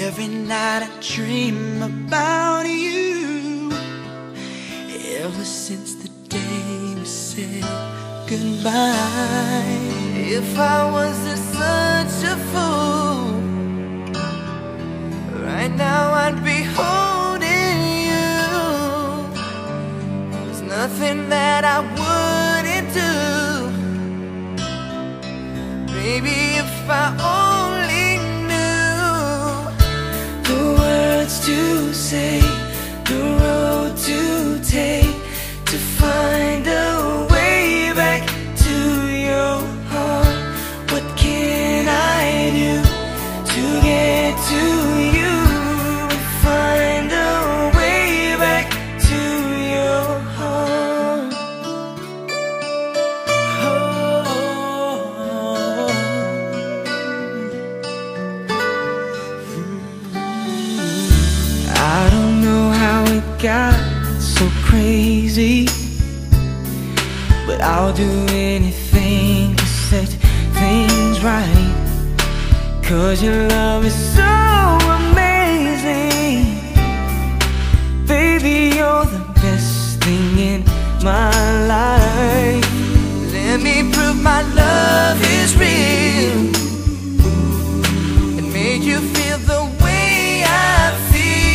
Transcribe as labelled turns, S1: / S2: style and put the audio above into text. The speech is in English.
S1: Every night I dream about you. Ever since the day we said goodbye. If I wasn't such a fool, right now I'd be holding you. There's nothing that I wouldn't do. Baby, if I only knew the words to say, the road to take, to find a way back to your heart. What can I do to get to you and find a way back to your heart? I don't know how it got so crazy, but I'll do anything to set things right. 'Cause your love is so amazing. Baby, you're the best thing in my life. Let me prove my love is real and make you feel the